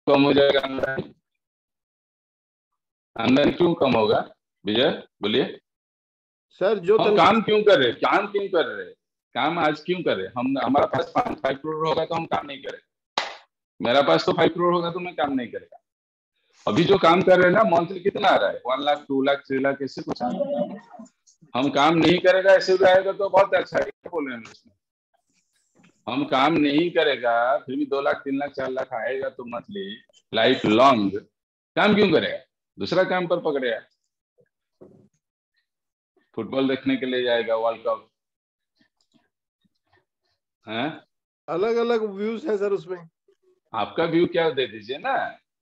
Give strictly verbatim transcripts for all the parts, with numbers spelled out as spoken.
कम हो जाएगा आमदनी। आमदनी क्यों कम होगा विजय, बोलिए सर। जो हम काम क्यों कर रहे काम क्यों कर रहे काम आज क्यों कर रहे हम? हमारे पास पाँच फाइव करोड़ होगा तो हम काम नहीं करें। मेरा पास तो फाइव करोड़ होगा तो मैं काम नहीं करेगा। अभी जो काम कर रहे हैं ना, मंथली कितना आ रहा है? One lakh two lakh three lakh ऐसे कुछ आ रहा है। हम काम नहीं करेगा ऐसे भी आएगा तो बहुत अच्छा है, क्या बोल रहे हैं उसमें? हम काम नहीं करेगा फिर भी दो लाख तीन लाख चार लाख आएगा तो मंथली लाइफ लॉन्ग काम क्यों करेगा? दूसरा काम पर पकड़ेगा। फुटबॉल देखने के लिए जाएगा, वर्ल्ड कप है। अलग अलग व्यूज है सर उसमें। आपका व्यू क्या दे दीजिए ना।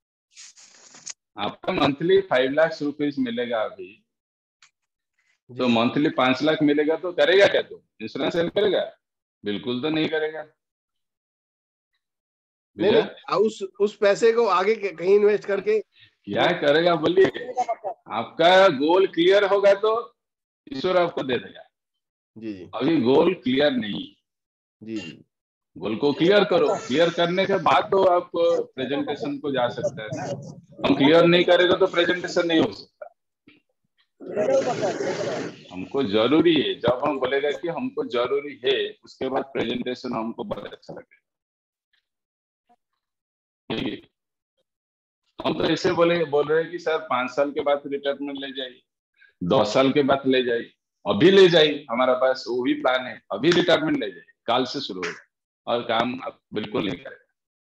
आपका मंथली फाइव लाख रुपीज मिलेगा अभी, तो मंथली पांच लाख मिलेगा तो करेगा क्या? तो इंश्योरेंस सेल करेगा? बिल्कुल तो नहीं करेगा। नहीं नहीं, उस उस पैसे को आगे कहीं इन्वेस्ट करके क्या करेगा बोलिए? आपका गोल क्लियर होगा तो ईश्वर आपको दे देगा। जी जी। अभी गोल क्लियर नहीं। जी जी। गोल को क्लियर करो, क्लियर करने के बाद तो आप प्रेजेंटेशन को जा सकते हैं ना। हम क्लियर नहीं करेगा तो प्रेजेंटेशन नहीं हो सकता। हमको जरूरी है, जब हम बोलेगा कि हमको जरूरी है उसके बाद प्रेजेंटेशन हमको बहुत अच्छा लगेगा। हम तो ऐसे बोले बोल रहे हैं कि सर पांच साल के बाद रिटायरमेंट ले जाइए, दस साल के बाद ले जाइए, अभी ले जाइए। हमारा पास वो भी प्लान है, अभी रिटायरमेंट ले जाइए, काल से शुरू होगा और काम आप बिल्कुल नहीं करेगा।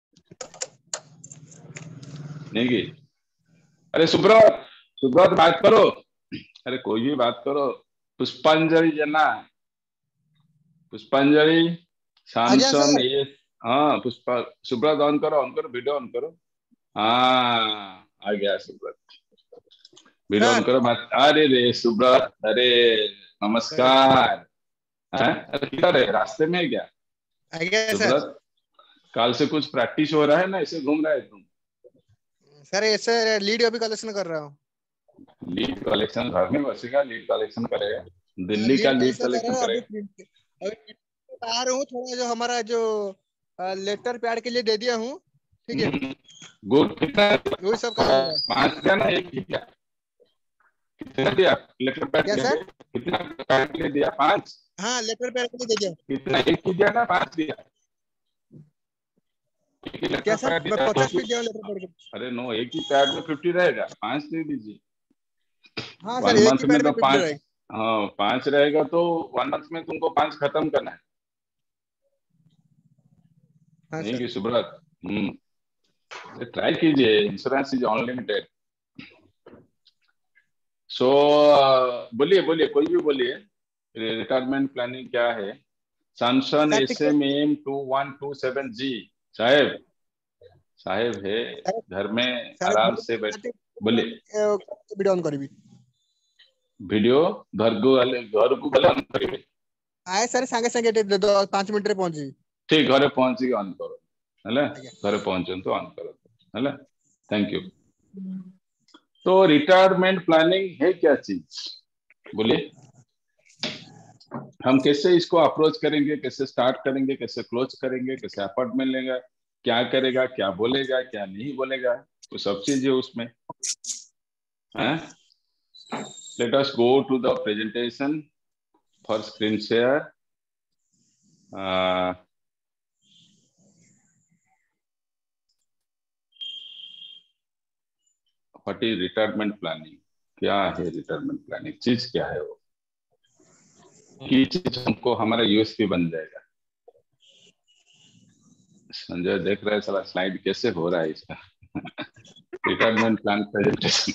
नहीं की अरे सुब्रत सुब्रत बात करो, अरे कोई भी बात करो। पुष्पांजलि जना, पुष्पांजलि सैमसंग ये, हाँ पुष्पा, सुब्रत ऑन करो, ऑन करो वीडियो ऑन करो। हाँ आ गया सुब्रत, वीडियो ऑन करो बात। अरे रे सुब्रत, अरे नमस्कार। अरे किधर है, रास्ते में है क्या सुब्रत? काल से कुछ प्रैक्टिस हो रहा है ना, ऐसे घूम रहा है तुम? सर ऐसे लीड अभी कलेक्शन कर रहा हूँ। लीड कलेक्शन घर में बसेगा, लीड कलेक्शन करेगा? दिल्ली का लीड कलेक्शन करेगा? आ रहा हूँ थोड़ा, जो हमारा जो लेटर पैड के लिए दे दिया हूँ, ठीक है। गुड। कितना वही सब कर रहा हूँ। पांच दिया ना, एक ही दिया? कितना दिया लेटर पैड? क्या सर? कितना पैड के लिए दिया? पांच? हाँ लेटर पैड के लिए दे दिया। कितना, एक ही दिया ना पांच दिया? क्या सर? मैं पचास पीस दिया लेटर पैड के। अरे नो, एक ही पैड में फिफ्टी रहेगा, पांच दे दीजिए। हाँ सर, एक ही पैड में फिफ्टी रहेगा। हाँ पांच रहेगा तो वन मंथ में तुमको पांच खत्म करना है। हाँ, नहीं कि सुब्रत, हम्म ट्राई कीजिए, इंश्योरेंस इज अनलिमिटेड। सो बोलिए बोलिए, कोई भी बोलिए, रिटायरमेंट प्लानिंग क्या है? Samsung S M M two one two seven जी साहेब, साहेब है घर में आराम से बैठ। बोलिए वीडियो ऑन करिए, वीडियो घर को घर को गले ऑन करिए। आए सर संगे संगे दो पांच मिनट रे पहुंची। ठीक, घरे पहुंची ऑन करो है, घरे पहुंचो तो ऑन करो है। Thank you. तो रिटायरमेंट प्लानिंग है क्या चीज, बोलिए? हम कैसे इसको अप्रोच करेंगे, कैसे स्टार्ट करेंगे, कैसे क्लोज करेंगे, कैसे अपॉइंटमेंट लेगा, क्या करेगा, क्या बोलेगा, क्या नहीं बोलेगा, तो सब चीज है उसमें। Let us go to the presentation for screen share. What is retirement planning? क्या है रिटायरमेंट प्लानिंग? चीज क्या है वो की चीज हमको हमारा यूएसपी बन जाएगा। संजय देख रहे हैं सारा स्लाइड कैसे हो रहा है इसका। Retirement plan presentation.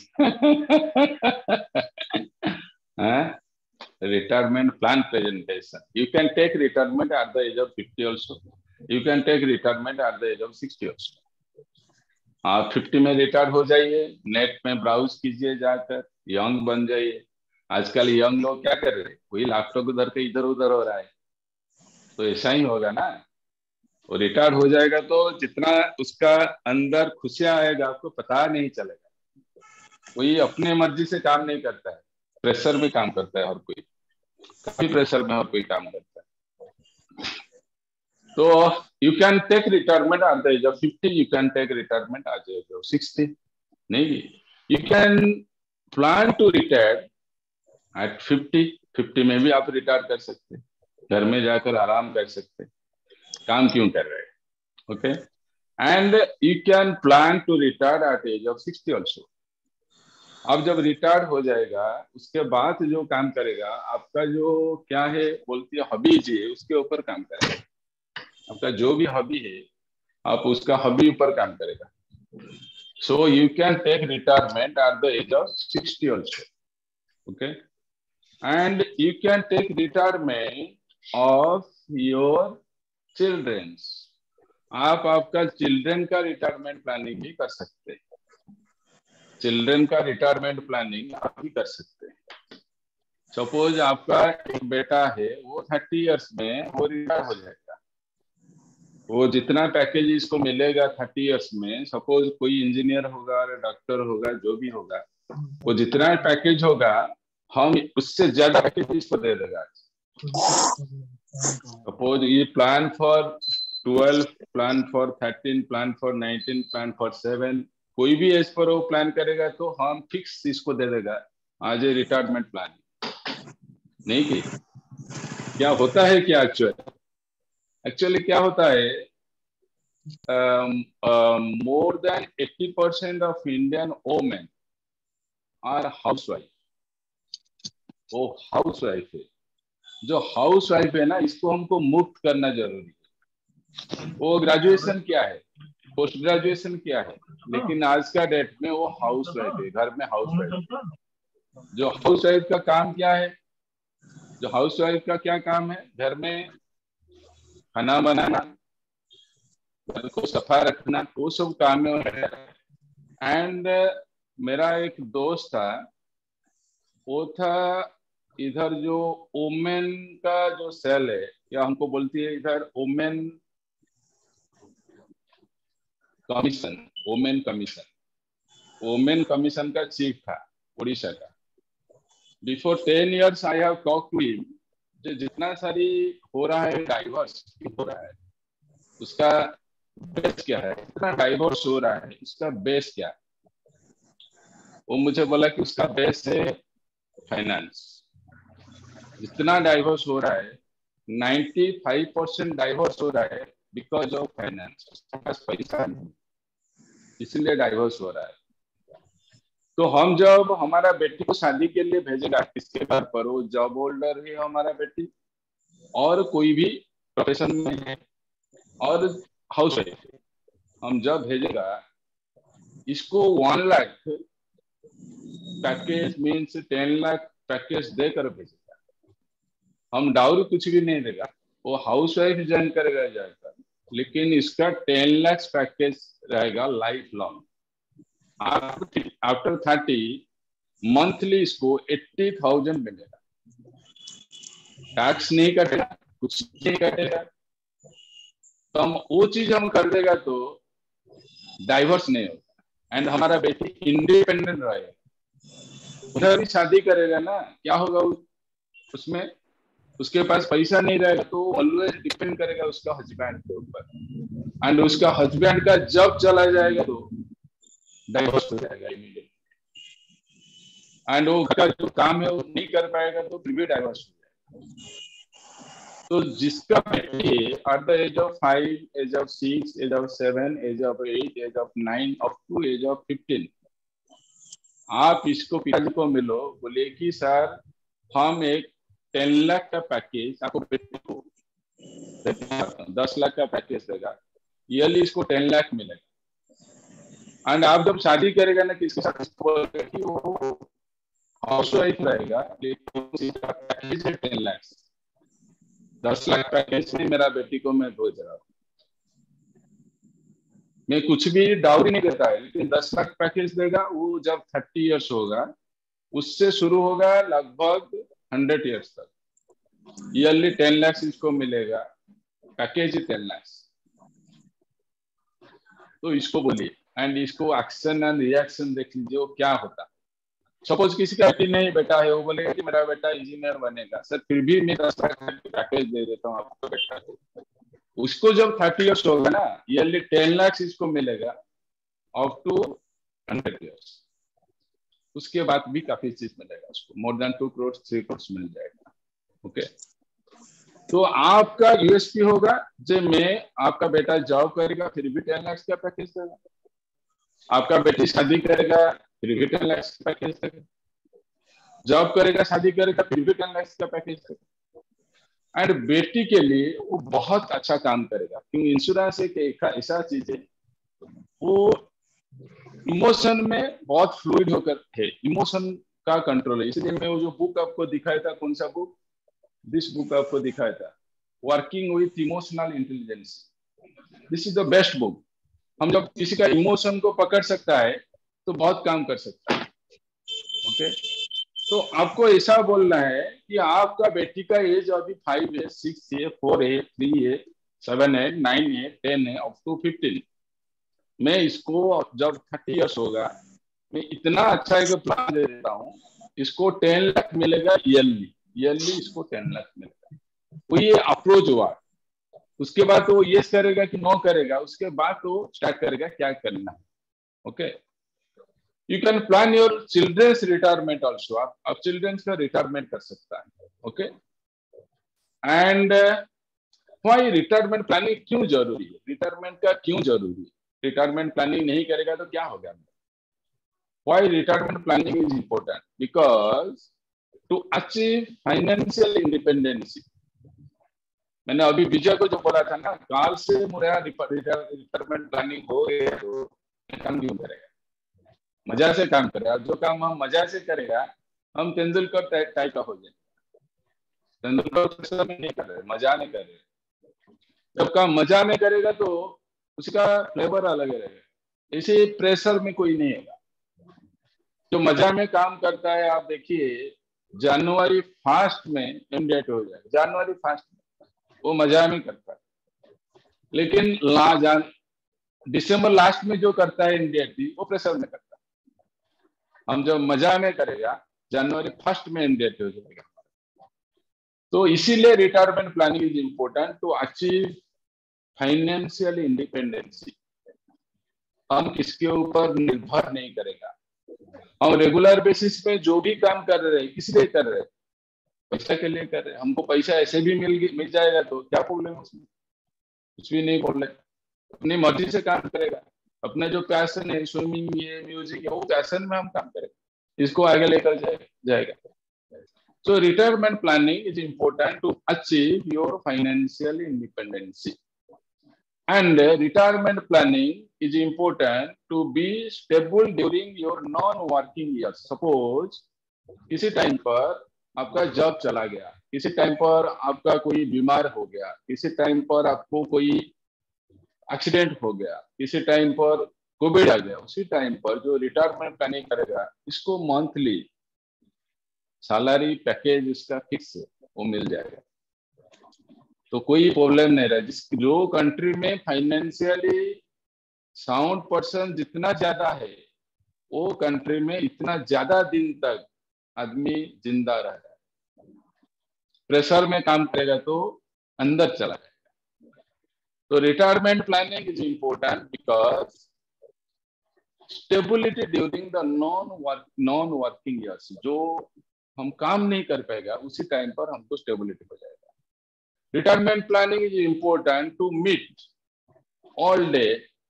Retirement plan presentation. You can take retirement at the age of fifty also. You can take retirement at the age of sixty also. आप फिफ्टी में रिटायर हो जाइए, नेट में ब्राउज कीजिए, जाकर यंग बन जाइए। आजकल यंग लोग क्या कर रहे हैं, वही लैपटॉप उधर के इधर उधर हो रहा है, तो ऐसा ही होगा ना। वो रिटायर हो जाएगा तो जितना उसका अंदर खुशियां आएगा आपको पता नहीं चलेगा। कोई अपने मर्जी से काम नहीं करता है, प्रेशर में काम करता है हर कोई, काफी प्रेशर में हर कोई काम करता है। तो you can take retirement at the age of fifty, you can take retirement at the age of sixty. नहीं, you can plan to retire at fifty, fifty में भी आप रिटायर कर सकते, घर में जाकर आराम कर सकते, काम क्यों कर रहे हैं। Okay, and you can plan to retire at age of sixty also. अब जब रिटायर हो जाएगा उसके बाद जो काम करेगा, आपका जो क्या है बोलती है हॉबीज है, उसके ऊपर काम करेगा। आपका जो भी हॉबी है आप उसका हॉबी ऊपर काम करेगा। So you can take retirement at the age of sixty also. Okay, and you can take retirement of your childrens. आप आपका चिल्ड्रन का रिटायरमेंट प्लानिंग भी कर सकते हैं। चिल्ड्रन का रिटायरमेंट प्लानिंग आप भी कर सकते हैं। सपोज आपका एक बेटा है, वो थर्टी इयर्स में वो रिटायर हो जाएगा, वो जितना पैकेज इसको मिलेगा थर्टी इयर्स में, सपोज कोई इंजीनियर होगा, डॉक्टर होगा, जो भी होगा, वो जितना पैकेज होगा हम उससे ज्यादा पैकेज इसको दे देगा। सपोज ये plan for twelve, plan for thirteen, plan for nineteen, plan for seven, कोई भी एज पर वो प्लान करेगा तो हम फिक्स इसको दे देगा आज ये रिटायरमेंट प्लान। नहीं कि क्या होता है, क्या एक्चुअली एक्चुअली क्या होता है, more than eighty percent of Indian women are housewife. वो हाउसवाइफ है, जो हाउसवाइफ है ना, इसको हमको मुक्त करना जरूरी है। वो ग्रेजुएशन क्या है, पोस्ट ग्रेजुएशन क्या है, लेकिन आज का डेट में वो हाउसवाइफ है, घर में हाउसवाइफ। जो हाउसवाइफ का काम क्या है, जो हाउसवाइफ का क्या काम है, घर में खाना बनाना, घर को सफा रखना, वो सब काम है। एंड मेरा एक दोस्त था, वो था इधर जो वोमेन का जो सेल है, या हमको बोलती है इधर women commission, women commission, women commission का चीफ था उड़ीसा का। Before ten years I have talk to him, जो जितना सारी हो रहा है डाइवर्स हो रहा है, उसका बेस क्या है, इतना डाइवर्स हो रहा है, उसका बेस क्या है। वो मुझे बोला कि उसका बेस है फाइनेंस। जितना डाइवर्स हो रहा है, नाइन्टी फाइव परसेंट डाइवर्स हो रहा है बिकॉज ऑफ फाइनेंस। उसके पास पैसा नहीं, इसलिए डाइवर्स हो रहा है। तो हम जब हमारा बेटी को शादी के लिए भेजेगा किसके घर पर, वो जॉब होल्डर है हमारा बेटी, और कोई भी प्रोफेशन में है, और हाउस वाइफ है, हम जब भेजेगा इसको one lakh package means ten lakh package देकर भेजेगा। हम डाउरी कुछ भी नहीं देगा, वो हाउस वाइफ ज्वाइन करेगा जाएगा, लेकिन इसका टेन लाख पैकेज रहेगा life long. After thirty monthly इसको एट्टी थाउजेंड मिलेगा, टैक्स नहीं कटेगा, कुछ नहीं कटेगा। तो हम वो चीज हम कर देगा तो डाइवर्स नहीं होगा, एंड हमारा बेटी इंडिपेंडेंट रहेगा। उधर भी शादी करेगा ना, क्या होगा उसमें, उसके पास पैसा नहीं रहेगा तो ऑलवेज डिपेंड करेगा उसका हस्बैंड के ऊपर, एंड उसका हस्बैंड का जब चला जाएगा तो डाइवर्स हो जाएगा इमीडिएटली, एंड वो घर का जो काम है वो नहीं कर पाएगा तो फिर भी डाइवर्स हो जाएगा। तो जिसका बेटी at the age of five, age of six, age of seven, age of eight, age of nine, up to age of fifteen, आप इसको पिताजी को मिलो, बोले कि सर हम एक टेन लाख का पैकेज आपको बेटी को, दस लाख का पैकेज देगा, ईयरली इसको टेन लाख मिलेगा। एंड आप जब शादी करेगा ना किसके साथ, कि वो हाउस वाइफ रहेगा, लेकिन पैकेज है टेन लाख, दस लाख पैकेज में मेरा बेटी को मैं भेज रहा हूँ, मैं कुछ भी डाउरी नहीं देता है, लेकिन दस लाख पैकेज देगा। वो जब थर्टी इयर्स होगा उससे शुरू होगा लगभग हंड्रेड इयर्स तक, ईयरली टेन लाख इसको मिलेगा, पैकेज ही टेन लाख। तो इसको बोलिए, एंड इसको एक्शन एंड रिएक्शन देख लीजिए वो क्या होता। सपोज किसी का बेटी नहीं बेटा है, वो बोलेगा कि मेरा बेटा इंजीनियर बनेगा सर, फिर भी मैं दस लाख पैकेज दे देता हूँ आपको बेटा को। उसको जब थर्टी ईयर्स होगा ना, ईयरली टेन लाख इसको मिलेगा अप टू हंड्रेड ईयर्स। उसके बाद भी काफी चीज मिलेगा उसको, more than two crore three crore मिल जाएगा। ओके, तो आपका यूएसपी होगा जो मैं आपका बेटा जॉब करेगा फिर भी टेन लाख का पैकेज देगा, आपका बेटी शादी करेगा फिर भी टेन लाख का पैकेज देगा, जॉब करेगा शादी करेगा फिर भी टेन लाख का पैकेज देगा। एंड बेटी के लिए वो बहुत अच्छा काम करेगा, क्योंकि इंश्योरेंस एक ऐसा चीज है वो इमोशन में बहुत फ्लूइड होकर है, इमोशन का कंट्रोल है। इसलिए मैं वो जो बुक आपको दिखाया था, कौन सा बुक, दिस बुक आपको दिखाया था, working with emotional intelligence, this is the best book. हम जब किसी का इमोशन को पकड़ सकता है तो बहुत काम कर सकता है। ओके, तो आपको ऐसा बोलना है कि आपका बेटी का एज अभी फाइव है, सिक्स है, फोर है, थ्री है, सेवन है, नाइन है, टेन है, अप टू फिफ्टीन। मैं इसको जब थर्टी ईयर्स होगा मैं इतना अच्छा एक प्लान दे देता हूँ, इसको टेन लाख मिलेगा ईयरली, ईयरली इसको टेन लाख मिलेगा। तो ये अप्रोच हुआ, उसके बाद वो यस करेगा कि नो करेगा, उसके बाद वो स्टार्ट करेगा क्या करना है। Okay, you can plan your childrens retirement also, आप आप चिल्ड्रंस का रिटायरमेंट कर सकता है। Okay, and why retirement planning क्यों जरूरी है, रिटायरमेंट का क्यों जरूरी है, रिटायरमेंट प्लानिंग नहीं करेगा तो क्या होगा। Why retirement planning is important? Because to achieve financial independence, मैंने अभी विजय को जो बोला था ना, काल से मेरा रिटायरमेंट प्लानिंग हो गई है तो काम क्यों करेगा, मजा से काम करेगा। जो काम हम मजा से करेगा हम तेंदुलकर टाइप का हो जाएगा। तेंदुलकर नहीं कर रहे, मजा नहीं कर रहे। जब काम मजा में करेगा तो उसका फ्लेवर अलग रहेगा। इसी प्रेशर में कोई नहीं है जो मजा में काम करता है। आप देखिए जनवरी फर्स्ट में एंडेट हो जाए, जनवरी फर्स्ट में वो मजा में करता है, लेकिन ला जान दिसंबर लास्ट में जो करता है एंडेट वो प्रेशर में करता है। हम जब मजा में करेगा जनवरी फर्स्ट में एंडेट हो जाएगा। तो इसीलिए retirement planning is important to achieve financial independency. हम किसके ऊपर निर्भर नहीं करेगा, हम रेगुलर बेसिस पे जो भी काम कर रहे हैं किस लिए कर रहे हैं, पैसा के लिए कर रहे हैं। हमको पैसा ऐसे भी मिल मिल जाएगा तो क्या प्रॉब्लम है उसमें, कुछ भी नहीं प्रॉब्लम। अपनी मर्जी से काम करेगा, अपना जो पैशन है स्विमिंग है म्यूजिक है वो पैशन में हम काम करेंगे, इसको आगे लेकर जाएगा। So retirement planning is important to achieve your financial independency and retirement planning is important to be stable during your non-working years. Suppose किसी टाइम पर आपका जॉब चला गया, किसी टाइम पर आपका कोई बीमार हो गया, किसी टाइम पर आपको कोई एक्सीडेंट हो गया, किसी टाइम पर कोविड आ गया, उसी टाइम पर जो रिटायरमेंट प्लानिंग करेगा इसको मंथली सैलरी पैकेज इसका फिक्स है वो मिल जाएगा, तो कोई प्रॉब्लम नहीं रहा। जिस जो कंट्री में फाइनेंशियली साउंड पर्सन जितना ज्यादा है वो कंट्री में इतना ज्यादा दिन तक आदमी जिंदा रहता है। प्रेशर में काम करेगा तो अंदर चला जाएगा। तो retirement planning is important because stability during the non work non working years, जो हम काम नहीं कर पाएगा उसी टाइम पर हमको स्टेबिलिटी हो जाएगा। Retirement planning is important to meet all day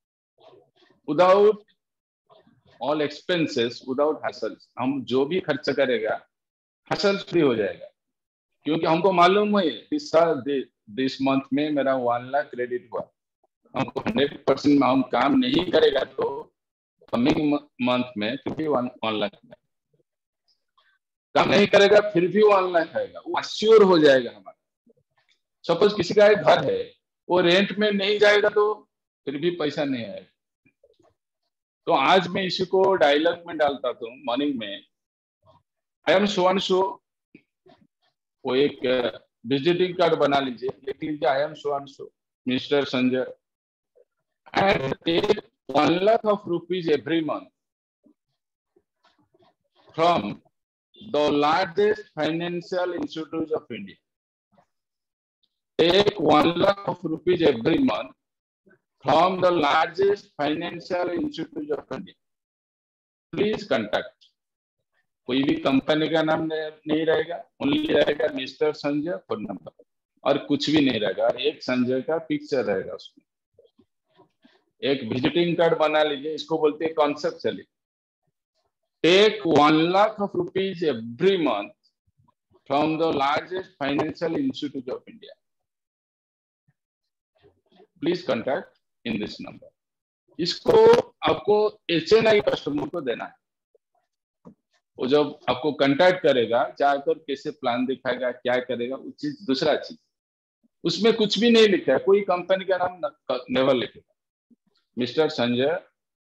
without all expenses, without hassles. हम जो भी खर्च करेगा hassles फ्री हो जाएगा, क्योंकि हमको मालूम है इस साल दिस मंथ में मेरा वन लाख क्रेडिट हुआ। हमको हंड्रेड परसेंट में हम काम नहीं करेगा तो कमिंग मंथ में फिर भी वन वन लाख में काम नहीं करेगा फिर भी वन लाख आएगा, वो अश्योर हो जाएगा हमारा। सपोज किसी का एक घर है वो रेंट में नहीं जाएगा तो फिर भी पैसा नहीं आएगा। तो आज मैं इसी को डायलॉग में डालता था मॉर्निंग में, आई एम सो एंड सो, वो एक विजिटिंग कार्ड बना लीजिए, लिख लीजिए I am so and so mister Sanjay and take one lakh of rupees every month from the largest financial institutes of India. Take one lakh of rupees every month from the largest financial institute of India. Please contact. कोई भी company का नाम नहीं रहेगा, only रहेगा mister Sanjay phone number, और कुछ भी नहीं रहेगा। एक संजय का पिक्चर रहेगा उसमें। एक विजिटिंग कार्ड बना लीजिए, इसको बोलते हैं कॉन्सेप्ट। चलिए, take one lakh of rupees every month from the largest financial institute of India. Please contact in this number. इसको आपको एच एन आई कस्टमर को देना है। वो जब आपको कांटेक्ट करेगा, जाकर कैसे प्लान दिखाएगा, क्या करेगा, वो चीज दूसरा चीज। उसमें कुछ भी नहीं लिखा है, कोई कंपनी का नाम नेवर लिखेगा। मिस्टर संजय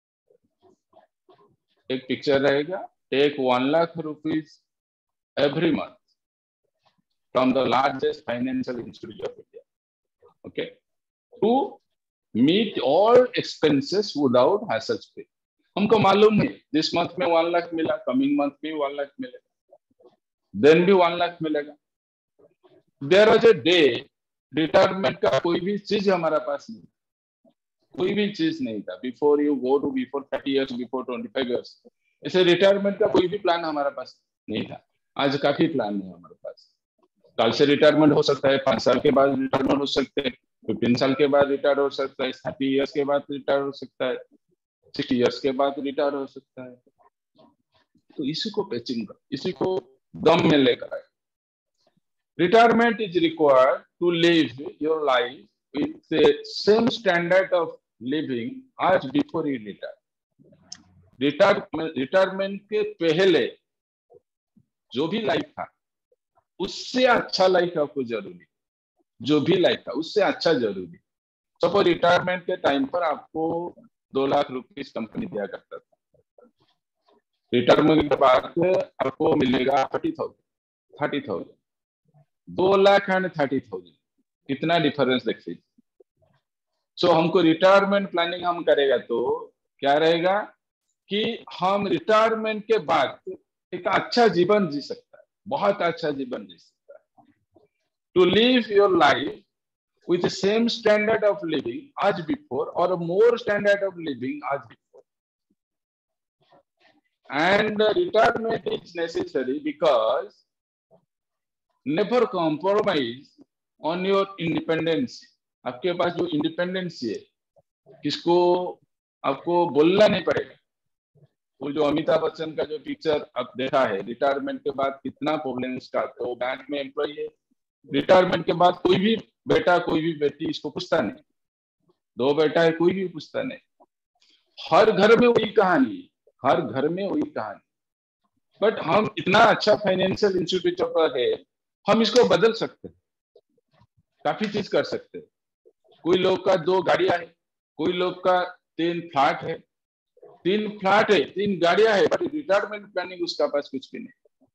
एक पिक्चर रहेगा, take one lakh rupees every month from the largest financial institute of India, okay, to meet all expenses without hassle पे। हमको मालूम है दिस मंथ में वन लाख मिला, कमिंग मंथ में वन लाख मिलेगा, देन भी वन लाख मिलेगा। There was a day retirement का कोई भी चीज हमारा पास नहीं, कोई भी चीज नहीं था। Before you go to before thirty years, before twenty five years, ऐसे रिटायरमेंट का कोई भी प्लान हमारा पास नहीं था। आज काफी प्लान है हमारे पास। कल से रिटायरमेंट हो सकता है, पांच साल के बाद रिटायरमेंट हो सकते हैं, फिफ्टीन साल के बाद रिटायर हो सकता है, थर्टी इयर्स के बाद रिटायर हो सकता है, सिक्सटी इयर्स के बाद रिटायर हो सकता है। तो इसी को पैचिंग कर, इसी को दम में लेकर आए। Retirement is required to live your life with same standard of living आज before you retire. Retirement retirement के पहले जो भी लाइफ था उससे अच्छा लाइफ आपको जरूरी, जो भी लाइफ था उससे अच्छा जरूरी। सपोज रिटायरमेंट के टाइम पर आपको दो लाख रुपीस कंपनी दिया करता था, रिटायरमेंट के बाद आपको मिलेगा थर्टी थाउजेंड थर्टी थाउजेंड दो लाख एंड थर्टी थाउजेंड कितना डिफरेंस देखिए। सो हमको रिटायरमेंट प्लानिंग हम करेगा तो क्या रहेगा कि हम रिटायरमेंट के बाद एक अच्छा जीवन जी सकता है, बहुत अच्छा जीवन जी सकता है। To live your life with the same standard of living as before or a more standard of living as before. And uh, retirement is necessary because never compromise on your independence. आपके पास जो independence है किसको आपको बोलना नहीं पड़ेगा। वो जो अमिताभ बच्चन का जो पिक्चर आप देखा है, रिटायरमेंट के बाद कितना प्रॉब्लम स्टार्ट, तो बैंक में एम्प्लॉय है, रिटायरमेंट के बाद कोई भी बेटा कोई भी बेटी इसको पूछता नहीं, दो बेटा है कोई भी पूछता नहीं। हर घर में वही कहानी, हर घर में वही कहानी। बट हम इतना अच्छा फाइनेंशियल इंस्टीट्यूट पर है, हम इसको बदल सकते हैं, काफी चीज कर सकते हैं। कोई लोग का दो गाड़ियां है, कोई लोग का तीन फ्लैट है, तीन फ्लैट है, तीन गाड़ियां है, बट रिटायरमेंट प्लानिंग उसका पास कुछ भी नहीं।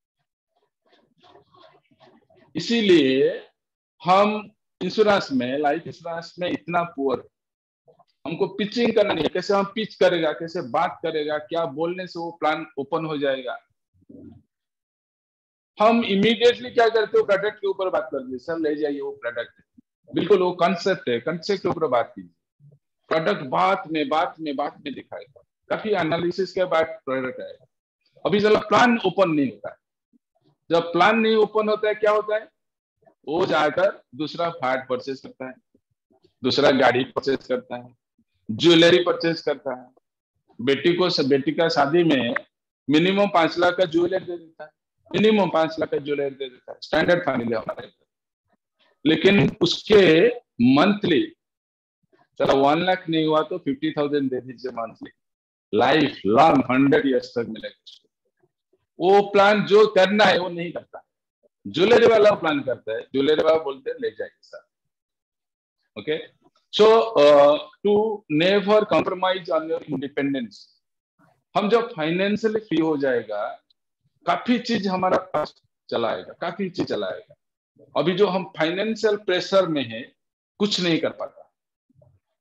इसीलिए हम इंश्योरेंस में, लाइफ इंश्योरेंस में इतना पुअर। हमको पिचिंग करना नहीं है, कैसे हम पिच करेगा, कैसे बात करेगा, क्या बोलने से वो प्लान ओपन हो जाएगा। हम इमीडिएटली क्या करते हो, प्रोडक्ट के ऊपर बात करते हैं, सर ले जाइए वो प्रोडक्ट है, बिल्कुल वो कंसेप्ट है, कंसेप्ट के ऊपर बात कीजिए। प्रोडक्ट बात में बात में बात में दिखाएगा, काफी एनालिसिस के बाद प्रोडक्ट आएगा। अभी चलो प्लान ओपन नहीं होता है, जब प्लान नहीं ओपन होता है क्या होता है, वो जाकर दूसरा फ्लैट परचेज करता है, दूसरा गाड़ी परचेज करता है, ज्वेलरी परचेज करता है। बेटी को बेटी का शादी में मिनिमम पांच लाख का ज्वेलरी दे देता है, मिनिमम पांच लाख का ज्वेलरी दे देता है। स्टैंडर्ड फैमिली हमारे, लेकिन उसके मंथली चलो वन लाख नहीं हुआ तो फिफ्टी थाउजेंड दे दीजिए monthly, life long hundred years तक मिलेगा। वो प्लान जो करना है वो नहीं करता, ज्वेलरी वाला प्लान करता है, ज्वेलरी वाला बोलते हैं ले जाइए sir. Okay, so to never compromise on your independence. हम जब फाइनेंशियली फ्री हो जाएगा, काफी चीज हमारा पास चलाएगा, काफी चीज चलाएगा। अभी जो हम फाइनेंशियल प्रेशर में है, कुछ नहीं कर पाता।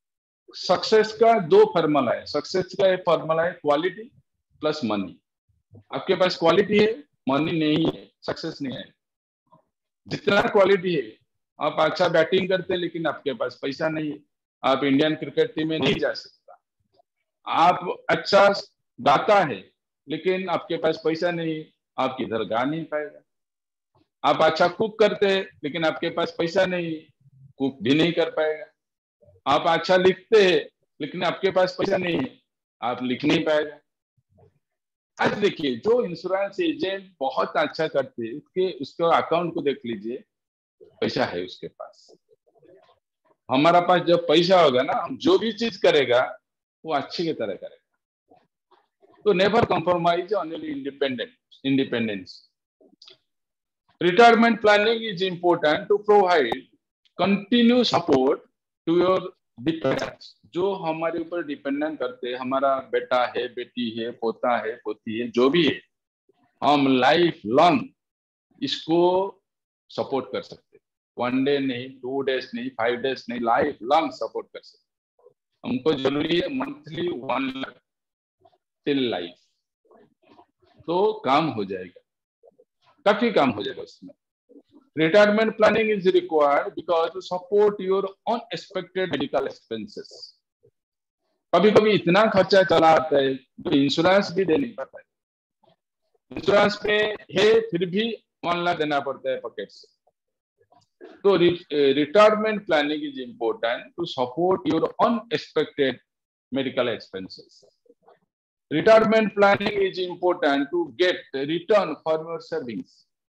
सक्सेस का दो फॉर्मूला है, सक्सेस का एक फॉर्मूला है क्वालिटी प्लस मनी। आपके पास क्वालिटी है, मनी नहीं है, सक्सेस नहीं है। जितना क्वालिटी है, आप अच्छा बैटिंग करते हैं लेकिन आपके पास पैसा नहीं है, आप इंडियन क्रिकेट टीम में नहीं जा सकता। आप अच्छा गाता है लेकिन आपके पास पैसा नहीं है, आप किधर गा नहीं पाएगा। आप अच्छा कुक करते हैं लेकिन आपके पास पैसा नहीं, कुक भी नहीं कर पाएगा। आप अच्छा लिखते हैं लेकिन आपके पास पैसा नहीं है, आप लिख नहीं पाएगा। आज देखिए, जो इंश्योरेंस एजेंट बहुत अच्छा करते हैं, उसके उसके अकाउंट को देख लीजिए, पैसा है उसके पास। हमारा पास जब पैसा होगा ना, हम जो भी चीज करेगा वो अच्छी की तरह करेगा। तो never compromise on independent independence. Retirement planning is important to provide continuous support to your dependents. जो हमारे ऊपर डिपेंडेंट करते हैं, हमारा बेटा है, बेटी है, पोता है, पोती है, जो भी है, हम लाइफ लॉन्ग इसको सपोर्ट कर सकते हैं। वन डे नहीं, टू डेज नहीं, फाइव डेज नहीं, लाइफ लॉन्ग सपोर्ट कर सकते हैं। हमको जरूरी है monthly one lakh till life, तो काम हो जाएगा, काफी काम हो जाएगा उसमें। Retirement planning is required because to support your unexpected medical expenses. कभी कभी इतना खर्चा चला आता है तो इंश्योरेंस भी दे नहीं पाता है। इंश्योरेंस पे है फिर भी वन लाख देना पड़ता है पॉकेट से। तो retirement planning is important to support your unexpected medical expenses. Retirement planning is important to get return for your savings.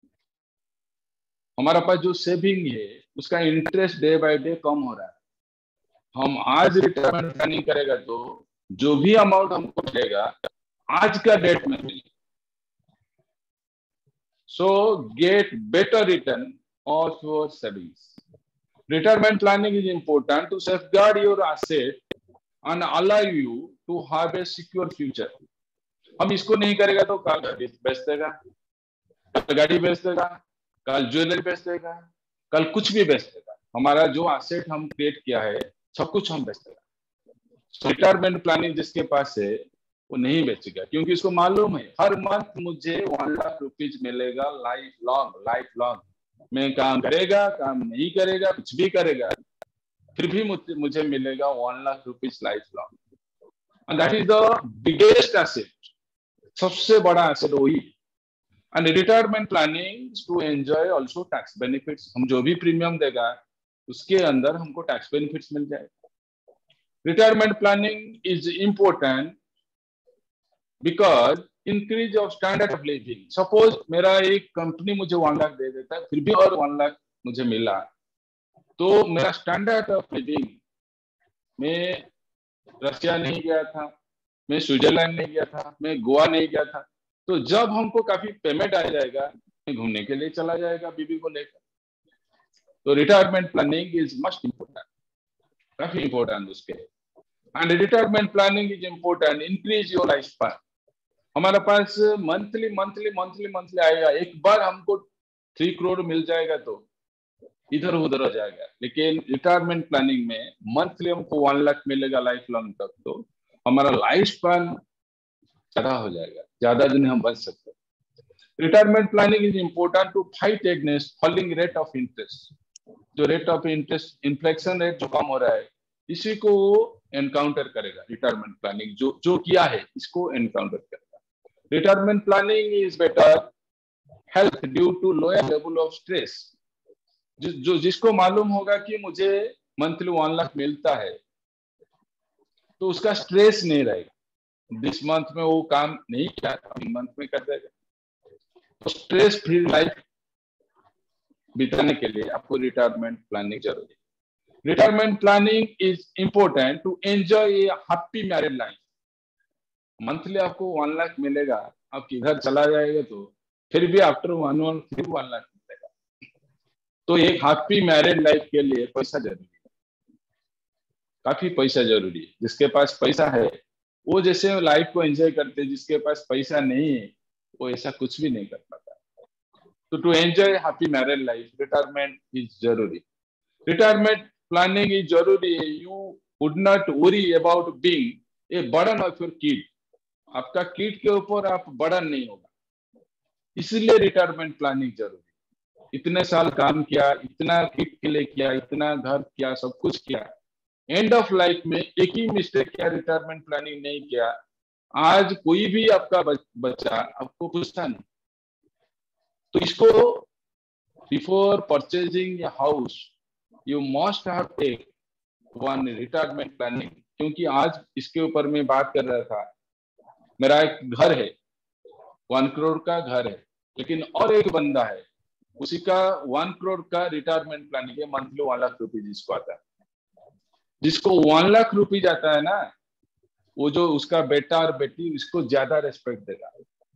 हमारा पास जो सेविंग है उसका इंटरेस्ट डे बाय डे कम हो रहा है। हम आज रिटायरमेंट प्लानिंग करेगा तो जो भी अमाउंट हमको मिलेगा आज का डेट में मिलेगा। So get better return of your savings. Retirement planning is important to safeguard your asset and allow you to have a secure future. हम इसको नहीं करेगा तो कल बेच देगा, कल गाड़ी बेच देगा, कल ज्वेलरी बेच देगा, कल कुछ भी बेच देगा। हमारा जो एसेट हम क्रिएट किया है सब कुछ हम बेच देगा। रिटायरमेंट प्लानिंग जिसके पास है वो नहीं बेचेगा, क्योंकि उसको मालूम है हर मंथ मुझे वन लाख रुपीज मिलेगा लाइफ लॉन्ग। लाइफ लॉन्ग में काम करेगा, काम नहीं करेगा, कुछ भी करेगा, फिर भी मुझे मुझे मिलेगा one lakh rupees life long. And that is the biggest asset, सबसे बड़ा एसेट वही। And retirement planning to enjoy also tax benefits. हम जो भी प्रीमियम देगा उसके अंदर हमको टैक्स बेनिफिट्स मिल जाएगा। Retirement planning is important because increase of standard of living. Suppose मेरा एक कंपनी मुझे वन लाख दे देता है, फिर भी और वन लाख मुझे मिला, तो मेरा स्टैंडर्ड ऑफ लिविंग, मैं रशिया नहीं गया था, मैं स्विट्जरलैंड नहीं गया था, मैं गोवा नहीं गया था, तो जब हमको काफी पेमेंट आ जाएगा मैं घूमने के लिए चला जाएगा बीबी को लेकर। तो retirement planning is must important, काफी इम्पोर्टेंट उसके। And retirement planning is important increase your life span. हमारे पास मंथली मंथली मंथली मंथली आएगा, एक बार हमको थ्री करोड़ मिल जाएगा तो इधर उधर हो जाएगा, लेकिन रिटायरमेंट प्लानिंग में मंथली हमको वन लाख मिलेगा लाइफ लॉन्ग तक, तो हमारा लाइफ स्पैन ज्यादा हो जाएगा, ज्यादा दिन हम बच सकते हैं। Retirement planning is important to fight against falling rate of interest. जो rate of interest, inflection rate जो कम हो रहा है, इसी को एनकाउंटर करेगा रिटायरमेंट प्लानिंग। जो जो किया है इसको एनकाउंटर करेगा। Retirement planning is better health due to lower level of stress. जो जिसको मालूम होगा कि मुझे मंथली वन लाख मिलता है तो उसका स्ट्रेस नहीं रहेगा। दिस मंथ में वो काम नहीं किया, अगले मंथ में कर देगा। तो स्ट्रेस फ्री लाइफ बिताने के लिए आपको रिटायरमेंट प्लानिंग जरूरी है। Retirement planning is important to enjoy a happy married life. Monthly आपको वन लाख मिलेगा, आप किधर चला जाएगा तो फिर भी आफ्टर वन वन फिर वन लाख मिलेगा। तो एक हैप्पी मैरिड लाइफ के लिए पैसा जरूरी है, काफी पैसा जरूरी है। जिसके पास पैसा है वो जैसे लाइफ को एंजॉय करते हैं, जिसके पास पैसा नहीं है वो ऐसा कुछ भी नहीं कर पाता। तो to enjoy happy married life retirement is जरूरी। रिटायरमेंट प्लानिंग इज जरूरी है। You would not worry about being a burden of your kid. आपका किट के ऊपर आप बर्डन नहीं होगा, इसलिए रिटायरमेंट प्लानिंग जरूरी। इतने साल काम किया, इतना किट के लिए किया, इतना घर किया, सब कुछ किया, एंड ऑफ लाइफ में एक ही मिस्टेक किया, रिटायरमेंट प्लानिंग नहीं किया, आज कोई भी आपका बच्चा आपको पूछता नहीं। तो इसको before purchasing a house you must have take one retirement planning. क्योंकि आज इसके ऊपर मैं बात कर रहा था, मेरा एक घर है, वन करोड़ का घर है, लेकिन और एक बंदा है, उसी का वन करोड़ का रिटायरमेंट प्लानिंग है, मंथली वन लाख रुपीज जिसको आता है। जिसको वन लाख रुपीज आता है ना, वो जो उसका बेटा और बेटी इसको ज्यादा रेस्पेक्ट देगा।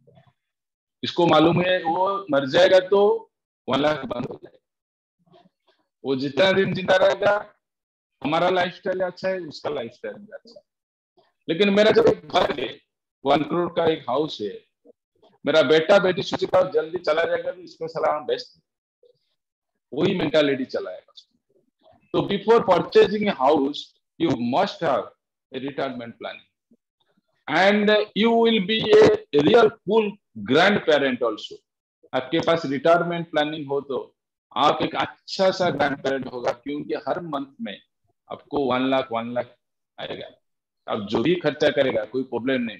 इसको मालूम है वो मर जाएगा तो वन लाख बंद हो जाएगा। वो जितना दिन जिंदा रहेगा, हमारा लाइफस्टाइल अच्छा है, उसका लाइफस्टाइल भी अच्छा है। लेकिन मेरा जब एक घर है, वन करोड़ का एक हाउस है, मेरा बेटा बेटी सोचता है जल्दी चला जाएगा तो इसको सलाम बेस्ट, वही मेंटालिटी चलाएगा। तो before purchasing a house you must have a retirement planning and you will be a real full grand parent also. आपके पास रिटायरमेंट प्लानिंग हो तो आप एक अच्छा सा ग्रैंड पेरेंट होगा, क्योंकि हर मंथ में आपको वन लाख वन लाख आएगा, आप जो भी खर्चा करेगा कोई प्रॉब्लम नहीं।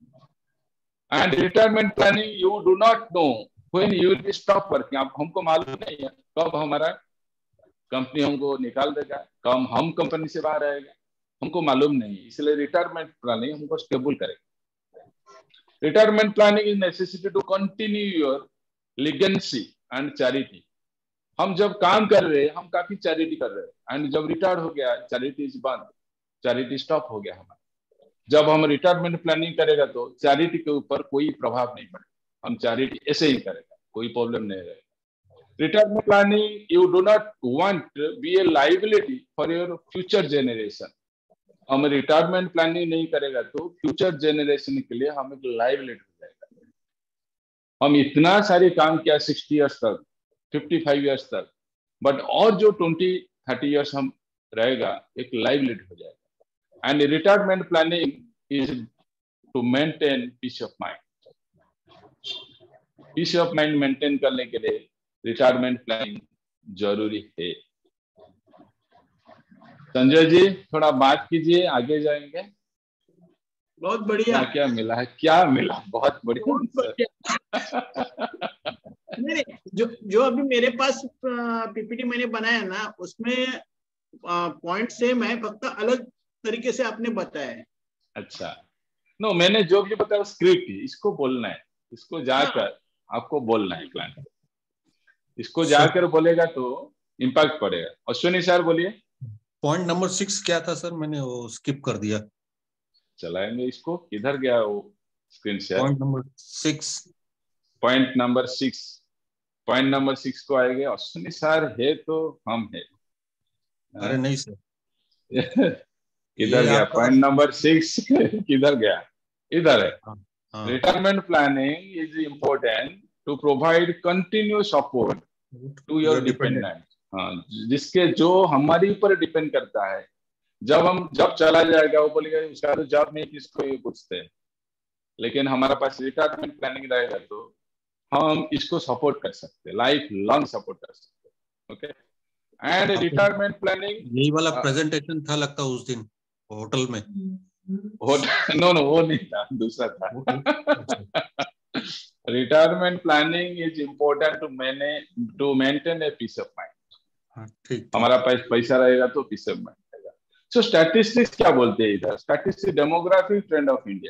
And retirement planning you do not know when you will stop working. आप हमको मालूम नहीं है कब हमारा कंपनी हमको निकाल देगा, कब हम कंपनी से बाहर आएगा, हमको मालूम नहीं। इसलिए रिटायरमेंट प्लानिंग हमको स्टेबल करेगा। Retirement planning is necessity to continue your legacy and charity. हम जब काम कर रहे हैं, हम काफी चैरिटी कर रहे हैं, एंड जब रिटायर हो गया चैरिटी इज बंद, चैरिटी स्टॉप हो गया हमारा। जब हम रिटायरमेंट प्लानिंग करेगा तो चैरिटी के ऊपर कोई प्रभाव नहीं पड़ेगा, हम चैरिटी ऐसे ही करेगा, कोई प्रॉब्लम नहीं रहेगा। Retirement planning you do not want be a liability for your future generation. हम रिटायरमेंट प्लानिंग नहीं करेगा तो फ्यूचर जेनरेशन के लिए हम एक लाइबिलिटी हो जाएगा। हम इतना सारे काम किया सिक्सटी ईयर्स तक, फिफ्टी फाइव ईयर्स तक, बट और जो ट्वेंटी थर्टी ईयर्स हम रहेगा एक लाइबिलिटी हो जाएगा। And retirement planning is to maintain peace of mind. Peace of mind maintain करने के लिए रिटायरमेंट प्लानिंग जरूरी है। संजय जी थोड़ा बात कीजिए, आगे जाएंगे। बहुत बढ़िया। क्या क्या मिला है, क्या मिला? बहुत बढ़िया, बहुत बढ़िया। नहीं, जो जो अभी मेरे पास पीपीटी मैंने बनाया ना, उसमें पॉइंट सेम है, फक्त अलग तरीके से आपने बताया है। अच्छा, नो मैंने जो भी बताया स्क्रिप्ट, इसको बोलना है, इसको जाकर आपको बोलना है प्लान, इसको जाकर बोलेगा तो इम्पैक्ट पड़ेगा। अश्विनी सर बोलिए। पॉइंट नंबर सिक्स क्या था सर? मैंने वो स्किप कर दिया। चलाएंगे इसको, किधर गया वो screen share? Point number six, point number six, point number six को आएंगे। अश्विनी सर है तो हम है। अरे नहीं सर, किधर गया पॉइंट नंबर सिक्स? किधर गया? इधर है। Retirement planning is important to provide continuous support to your dependent. हाँ, जिसके जो हमारे ऊपर डिपेंड करता है। जब हम जब चला जाएगा वो बोलेगा उसका तो जॉब नहीं, किसको ये पूछते हैं। लेकिन हमारे पास रिटायरमेंट प्लानिंग रहेगा तो हम इसको सपोर्ट कर सकते हैं, लाइफ लॉन्ग सपोर्ट कर सकते हैं। ओके। एंड रिटायरमेंट प्लानिंग यही वाला प्रेजेंटेशन था लगता है उस दिन होटल में। होटल नो नो वो नहीं था, दूसरा था। Retirement planning is important to manage to maintain a peace of mind. ठीक, हमारा पास पैसा रहेगा तो पीस ऑफ माइंड रहेगा। सो स्टैटिस्टिक्स क्या बोलते हैं इधर? Statistics demographic trend of India,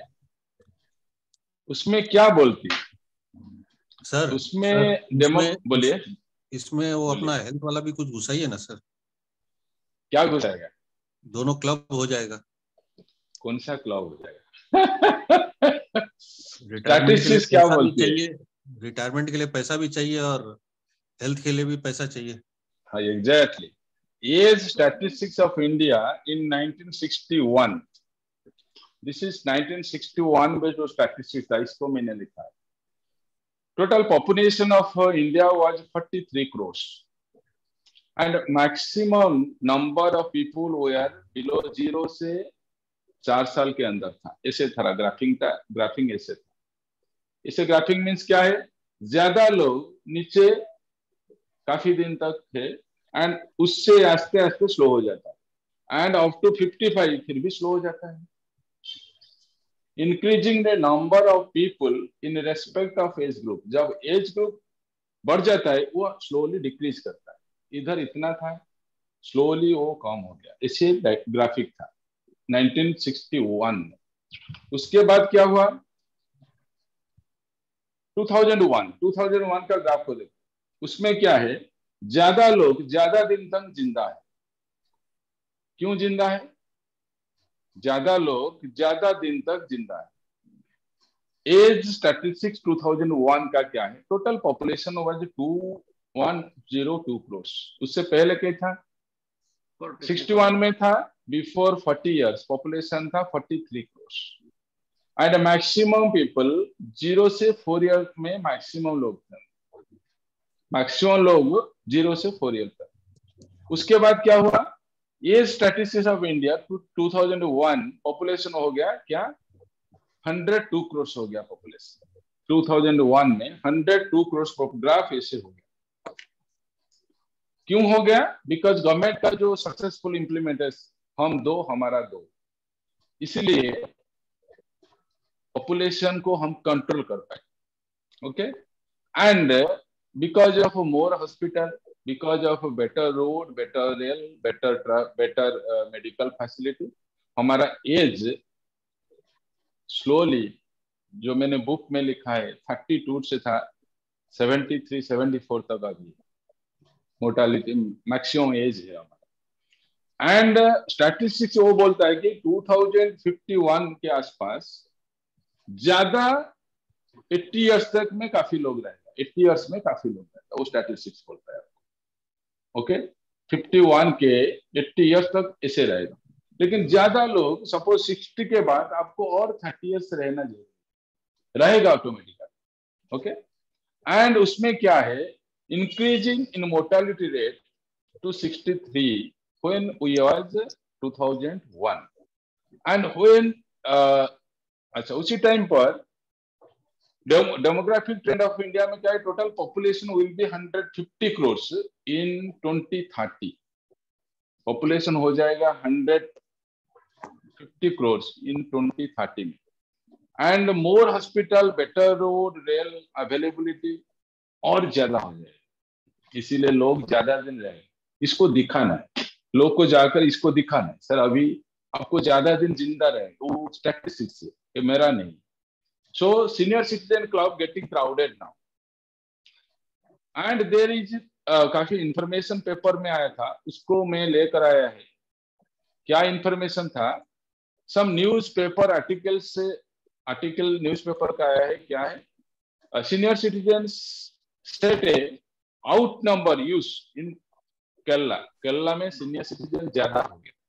उसमें क्या बोलती है सर? उसमें डेमो बोलिए। इसमें वो अपना हेल्थ वाला भी कुछ घुसाइए ना सर। क्या घुसाएगा? दोनों क्लब हो जाएगा। कौन सा क्लब हो जाएगा? स्टैटिस्टिक्स क्या बोलती है? रिटायरमेंट के लिए पैसा भी चाहिए और हेल्थ के लिए भी पैसा चाहिए। हाँ exactly. As statistics of India in nineteen sixty one, this is nineteen sixty one में जो स्टैटिस्टिक्स था इसको मैंने लिखा है। Total population of India was forty three crores and maximum number of people were below zero से चार साल के अंदर था, ऐसे था ग्राफिंग था, ग्राफिंग ऐसे था। इसे ग्राफिंग मीन्स क्या है, ज्यादा लोग नीचे काफी दिन तक थे एंड उससे आस्ते आस्ते स्लो हो जाता है and up to fifty five फिर भी स्लो हो जाता है। Increasing the number of people in respect of age group, जब एज ग्रुप बढ़ जाता है वो स्लोली डिक्रीज करता है। इधर इतना था, स्लोली वो कम हो गया, इसे ग्राफिक था नाइनटीन सिक्सटी वन में। उसके बाद क्या हुआ, two thousand one two thousand one का ग्राफ को देखो, उसमें क्या है, ज्यादा लोग ज्यादा दिन तक जिंदा है। क्यों जिंदा है, ज्यादा लोग ज्यादा दिन तक जिंदा है। As statistics two thousand one का क्या है, total population was two one zero two crore. उससे पहले क्या था, सिक्सटी वन में था, बिफोर फोर्टी इयर्स पॉपुलेशन था forty three crore and maximum people zero से फोर ईयर में मैक्सिमम लोग थे, मैक्सिमम लोग जीरो से फोर ईयर तक। उसके बाद क्या हुआ, ये statistics of India two thousand one population हो गया क्या, हंड्रेड टू करोड़ हो गया पॉपुलेशन टू थाउजेंड वन में, हंड्रेड टू करोड़ ग्राफ ऐसे हो गया। क्यों हो गया, बिकॉज गवर्नमेंट का जो सक्सेसफुल इम्प्लीमेंटेशन, हम दो हमारा दो, इसलिए पॉपुलेशन को हम कंट्रोल कर पाए। Okay, and because of more hospital, because of better road, better rail, better better medical facility, हमारा एज स्लोली, जो मैंने बुक में लिखा है थर्टी टू से था सेवेंटी थ्री सेवेंटी फोर तक अभी मोर्टालिटी मैक्सिमम एज है हमारा। एंड स्टैटिस्टिक्स वो बोलता है कि टू थाउजेंड फिफ्टी वन के आसपास ज्यादा अस्सी इयर्स तक में काफी लोग रहेगा, अस्सी इयर्स में काफी लोग रहेगा, वो स्टैटिस्टिक्स बोलता है। ओके, फिफ्टी वन के अस्सी इयर्स तक ऐसे रहेगा, लेकिन ज्यादा लोग सपोज सिक्सटी के बाद आपको और थर्टी इयर्स रहना जरूरी रहेगा ऑटोमेटिकली। ओके, एंड उसमें क्या है, increasing in mortality rate to sixty-three when we was two thousand one and when uh, अच्छा उसी टाइम पर डेमोग्राफिक ट्रेंड ऑफ इंडिया में क्या है, total population will be hundred fifty crore in twenty thirty, population हो जाएगा hundred fifty crore in twenty thirty में, and more hospital, better road, rail availability और ज्यादा हो जाएगा, इसीलिए लोग ज्यादा दिन रहे। इसको दिखाना है, लोग को जाकर इसको दिखाना है, सर अभी आपको ज्यादा दिन जिंदा रहे, वो स्टैटिस्टिक्स है, ये मेरा नहीं। So senior citizen club getting crowded now and there is काफी इंफॉर्मेशन पेपर में आया था, उसको मैं लेकर आया है। क्या इंफॉर्मेशन था, सम न्यूज पेपर आर्टिकल से आर्टिकल न्यूज़पेपर का आया है, क्या है, senior citizen state a out number use in Kerala, Kerala में सीनियर सिटीजन ज्यादा हो गया।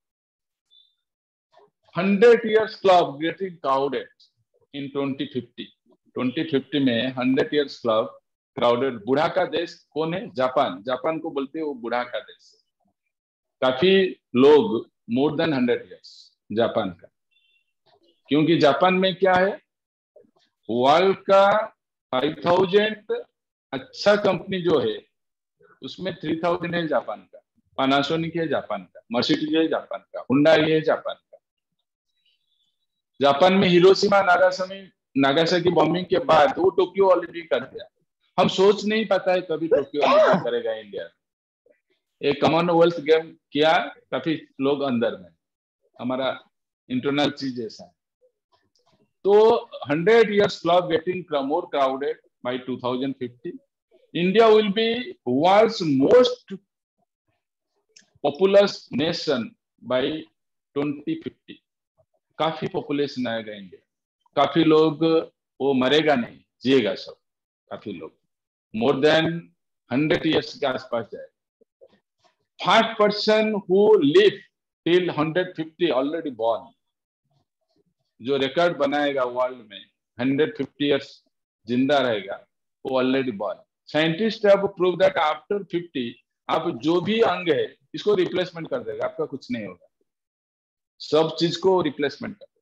Hundred years club getting crowded in twenty fifty, twenty fifty में हंड्रेड इयर्स क्लब क्राउडेड। बूढ़ा का देश कौन है, जापान, जापान को बोलते हैं वो बूढ़ा का देश, काफी लोग more than hundred years Japan का, क्योंकि जापान में क्या है, वर्ल्ड का फाइव थाउजेंड अच्छा कंपनी जो है उसमें थ्री थाउजेंड है जापान का, पानासोनिक है जापान का, मर्सिडीज है जापान का, हुंडई है जापान का। जापान में हिरोशिमा नागासाकी नागासाकी बॉम्बिंग के बाद वो टोक्यो ओलंपिक कर दिया। हम सोच नहीं पाता है कभी टोक्यो ओलंपिक करेगा इंडिया। एक कॉमनवेल्थ गेम किया, काफी लोग अंदर में, हमारा इंटरनल चीज ऐसा है। तो hundred years club getting more crowded by two thousand fifty, India will be world's most populous nation by twenty fifty. काफी पॉपुलेशन आएगा इंडिया, काफी लोग, वो मरेगा नहीं, जिएगा सब, काफी लोग, मोर देन हंड्रेड इयर्स के आसपास जाएगा। Five percent who live till hundred fifty already born, जो रिकॉर्ड बनाएगा वर्ल्ड में हंड्रेड फिफ्टी इयर्स जिंदा रहेगा, वो already born. Scientist have prove that after fifty आप जो भी अंग है इसको रिप्लेसमेंट कर देगा, आपका कुछ नहीं होगा, सब चीज को रिप्लेसमेंट कर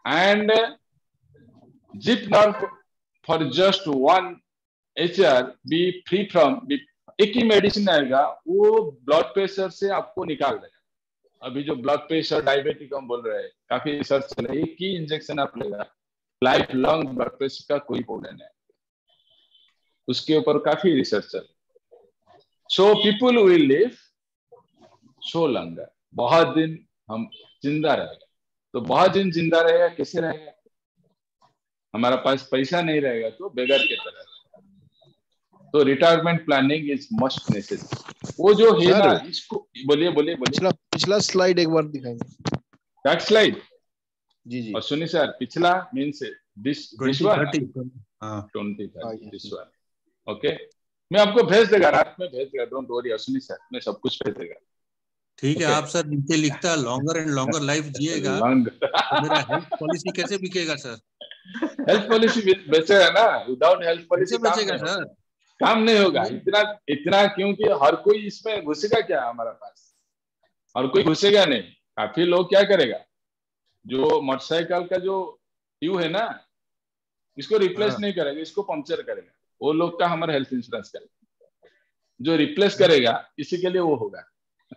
and zip nerve for just one H R be free from, एक ही मेडिसिन आएगा वो ब्लड प्रेशर से आपको निकाल देगा। अभी जो ब्लड प्रेशर डायबिटिक हम बोल रहे हैं, काफी रिसर्च चल रही है, एक ही इंजेक्शन आप लेगा, लाइफ लॉन्ग ब्लड प्रेशर का कोई प्रॉब्लम नहीं, उसके ऊपर काफी रिसर्च चल रही है। So people will live so longer, बहुत दिन हम जिंदा रहेगा। तो बहुत दिन जिंदा रहेगा, कैसे रहेगा? हमारा पास पैसा नहीं रहेगा तो बेगर के तरह। तो retirement planning is must necessary. वो जो है ना, इसको बोलिए बोलिए बोलिए। पिछला पिछला स्लाइड एक बार दिखाएंगे। Back slide ji ji. और सुनिए सर, पिछला मींस दिस दिस वन हां twenty thirty this one. Okay, मैं आपको भेज देगा, रात में भेज देगा, डोंट वरी सुनिए सर, मैं सब कुछ भेज देगा। ठीक है। आप सर नीचे लिखता है लॉन्गर एंड लॉन्गर लाइफ जिएगा, तो मेरा हेल्थ पॉलिसी कैसे बिकेगा सर? हेल्थ पॉलिसी बेचेगा ना, विदाउट हेल्थ पॉलिसी कैसे बचेगा सर? काम नहीं होगा। इतना इतना क्योंकि हर कोई इसमें घुसेगा क्या? हमारा पास हर कोई घुसेगा नहीं। काफी लोग क्या करेगा, जो मोटरसाइकिल का जो ट्यूब है ना, इसको रिप्लेस हाँ। नहीं करेगा, इसको पंक्चर करेगा, वो लोग का हमारा हेल्थ इंश्योरेंस करेगा। जो रिप्लेस करेगा इसी के लिए वो होगा।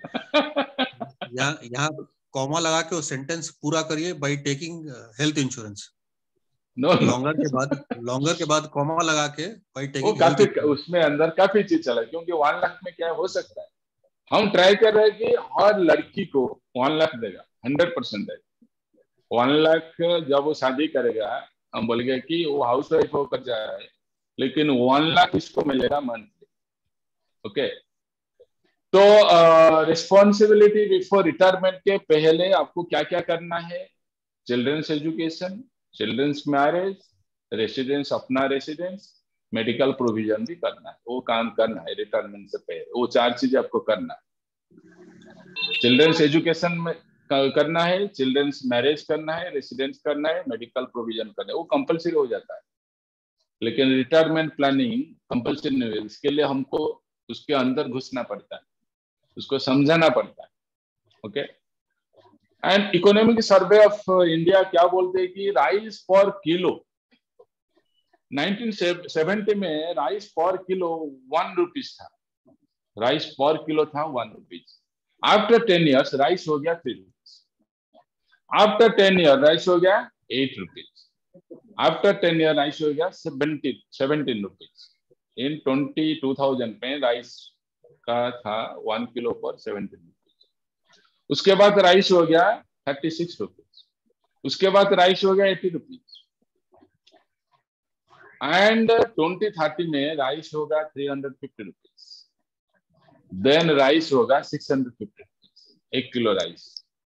यहाँ यहाँ कॉमा लगा के वो सेंटेंस पूरा करिए, by taking health insurance. No longer के बाद लॉन्गर के बाद कॉमा लगा के बाय वो टेकिंग काफी, उसमें अंदर काफी चीज चला, क्योंकि वन लाख में क्या हो सकता है। हम ट्राई कर रहे हैं कि हर लड़की को वन लाख देगा, हंड्रेड परसेंट देगा। वन लाख जब वो शादी करेगा, हम बोलेंगे कि वो हाउस वाइफ होकर जा रहा है, लेकिन वन लाख इसको मिलेगा मंथली। ओके, तो रिस्पॉन्सिबिलिटी बिफोर रिटायरमेंट के पहले आपको क्या क्या करना है? Childrens education, childrens marriage, residence, अपना रेसिडेंस, मेडिकल प्रोविजन भी करना है। वो काम करना है रिटायरमेंट से पहले, वो चार चीजें आपको करना है। चिल्ड्रंस एजुकेशन में करना है, चिल्ड्रंस मैरिज करना है, रेसिडेंस करना है, मेडिकल प्रोविजन करना है, वो कंपलसरी हो जाता है। लेकिन रिटायरमेंट प्लानिंग कंपलसरी नहीं है, इसके लिए हमको उसके अंदर घुसना पड़ता है, उसको समझाना पड़ता है। Okay, and economic survey of India क्या बोलते हैं कि rice per kilo nineteen seventy में rice per kilo one rupees था, राइस पर किलो था one rupees. After ten years rice हो गया three rupees, after ten year rice हो गया eight rupees, after ten year rice हो गया seventeen seventeen rupees. In twenty two thousand में rice का था one kilo per seventeen rupees. उसके बाद राइस हो गया थर्टी सिक्स रुपीज, उसके बाद राइस हो गया eighty rupees, and twenty thirty में राइस होगा three hundred fifty rupees, then rice होगा सिक्स हंड्रेड फिफ्टी रुपीज एक किलो राइस।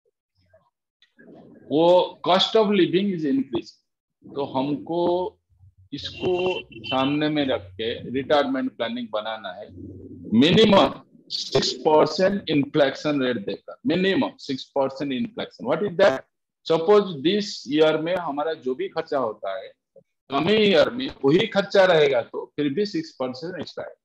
वो cost of living is increase. तो हमको इसको सामने में रख के रिटायरमेंट प्लानिंग बनाना है। Minimum six percent inflection rate देकर, minimum six percent inflection. What is that? Suppose this year में हमारा जो भी खर्चा होता है, कमिंग ईयर में वही खर्चा रहेगा, तो फिर भी सिक्स परसेंट एक्स्ट्रा है।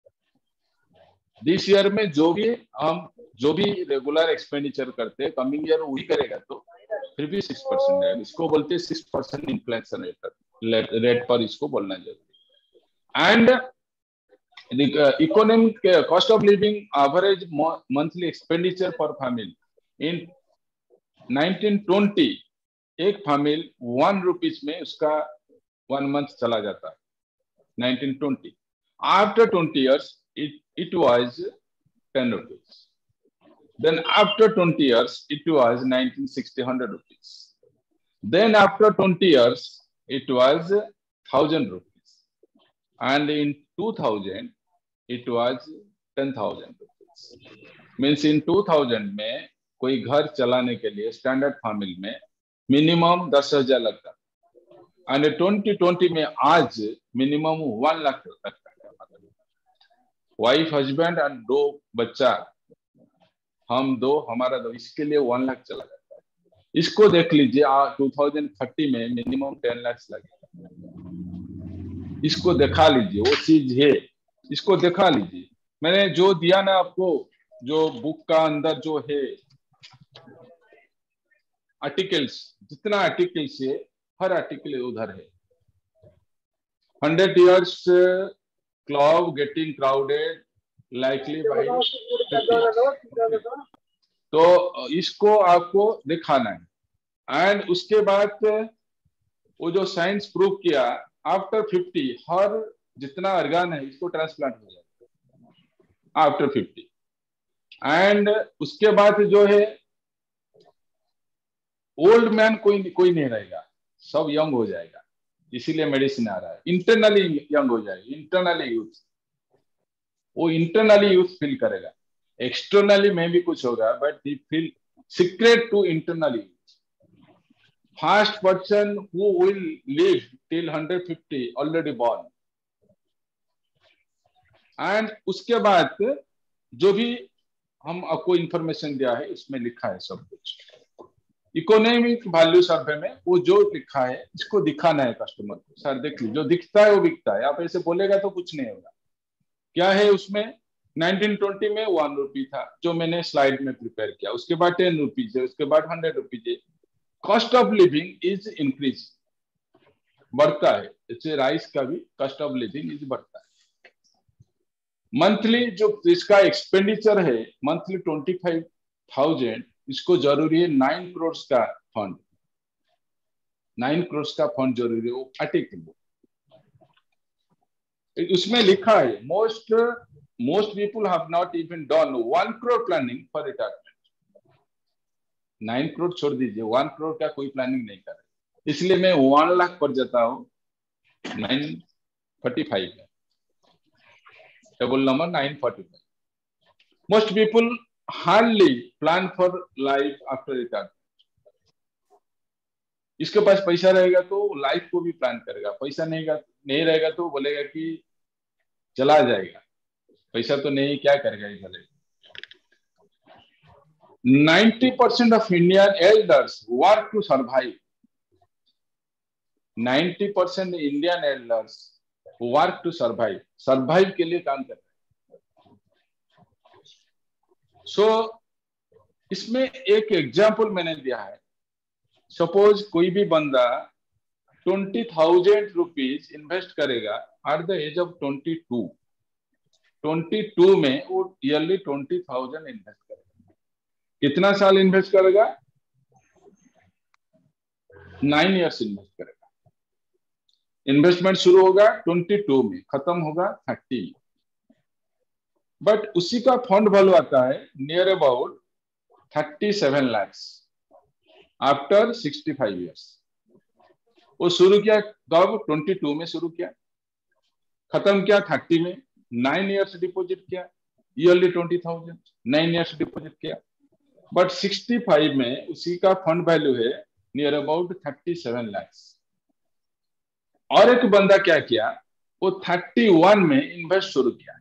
दिस ईयर में जो भी हम जो भी रेगुलर एक्सपेंडिचर करते हैं, कमिंग ईयर वही करेगा, तो फिर भी सिक्स परसेंट रहेगा। इसको बोलते हैं six percent inflection rate rate पर इसको बोलना जरूरी। And economic cost of living average monthly expenditure per family in nineteen twenty, एक फैमिली वन रुपीज में उसका वन मंथ चला जाता है nineteen twenty. After twenty years it it was ten rupees, then after twenty years it was nineteen sixty one hundred rupees, then after twenty years it was one thousand rupees, and in two thousand it was ten thousand rupees. means in two thousand में कोई घर चलाने के लिए standard family में minimum दस हजार लगता, एंड ट्वेंटी ट्वेंटी में आज मिनिमम वन लाख लगता है। वाइफ हस्बैंड एंड दो बच्चा, हम दो हमारा दो, इसके लिए वन लाख चला जाता है। इसको देख लीजिए, टू थाउजेंड थर्टी में मिनिमम टेन लाख लगेगा। इसको दिखा लीजिए, वो चीज है, इसको दिखा लीजिए। मैंने जो दिया ना आपको, जो बुक का अंदर जो है, आर्टिकल्स, जितना आर्टिकल्स है हर आर्टिकल उधर है। Hundred years club getting crowded likely by fifty. तो इसको आपको दिखाना है। एंड उसके बाद वो जो साइंस प्रूव किया आफ्टर फिफ्टी हर जितना अर्गान है इसको ट्रांसप्लांट हो जाएगा आफ्टर फिफ्टी। एंड उसके बाद जो है ओल्ड मैन कोई कोई नहीं रहेगा, सब यंग हो जाएगा, इसीलिए मेडिसिन आ रहा है। इंटरनली यंग हो जाएगा, इंटरनली यूथ, वो इंटरनली यूथ फील करेगा। एक्सटर्नली में भी कुछ होगा बट ही feel secret to internally. First person who will live till hundred fifty already born. एंड उसके बाद जो भी हम आपको इंफॉर्मेशन दिया है इसमें लिखा है सब कुछ। इकोनॉमिक वैल्यू सर्वे में वो जो लिखा है इसको दिखाना है कस्टमर को। सर देख लीजिए, जो दिखता है वो बिकता है। आप ऐसे बोलेगा तो कुछ नहीं होगा। क्या है उसमें, नाइनटीन ट्वेंटी में वन रुपी था जो मैंने स्लाइड में प्रिपेयर किया, उसके बाद टेन रुपीज है, उसके बाद हंड्रेड रुपीज है। Cost of living is increase, बढ़ता है। इससे राइस का भी कॉस्ट ऑफ लिविंग इज बढ़ता है। मंथली जो इसका एक्सपेंडिचर है मंथली ट्वेंटी फाइव थाउजेंड, इसको जरूरी है नाइन करोड़ का फंड, नाइन करोड़ का फंड जरूरी है। वो आर्टिकल उसमें लिखा है most most people have not even done one crore planning for retirement. Nine crore छोड़ दीजिए, वन करोड़ का कोई प्लानिंग नहीं कर रहे। इसलिए मैं वन लाख पर जाता हूँ नाइन फोर्टी फाइव में, table number nine forty five. Most people hardly plan for life after retirement. इसके पास पैसा रहेगा तो लाइफ को भी प्लान करेगा, पैसा नहीं नहीं रहेगा तो बोलेगा कि चला जाएगा, पैसा तो नहीं, क्या करेगा इधर। Ninety percent of Indian elders work to survive. Ninety percent Indian elders work to survive, survive के लिए काम कर रहे हैं। सो so, इसमें एक एग्जाम्पल मैंने दिया है। सपोज कोई भी बंदा ट्वेंटी थाउजेंड रुपीज इन्वेस्ट करेगा at the age of twenty two, twenty two में वो ईयरली ट्वेंटी थाउजेंड इन्वेस्ट करेगा। कितना साल इन्वेस्ट करेगा? नाइन इयर्स इन्वेस्ट करेगा। इन्वेस्टमेंट शुरू होगा ट्वेंटी टू में, खत्म होगा थर्टी में। बट उसी का फंड वैल्यू आता है near about thirty seven lakhs after sixty five years. वो शुरू किया कब? ट्वेंटी टू में शुरू किया, खत्म किया थर्टी में। नाइन इयर्स डिपॉजिट किया, yearly twenty thousand, nine years deposit किया। बट सिक्सटी फाइव में उसी का फंड वैल्यू है near about thirty seven lakhs. और एक बंदा क्या किया, वो थर्टी वन में इन्वेस्ट शुरू किया।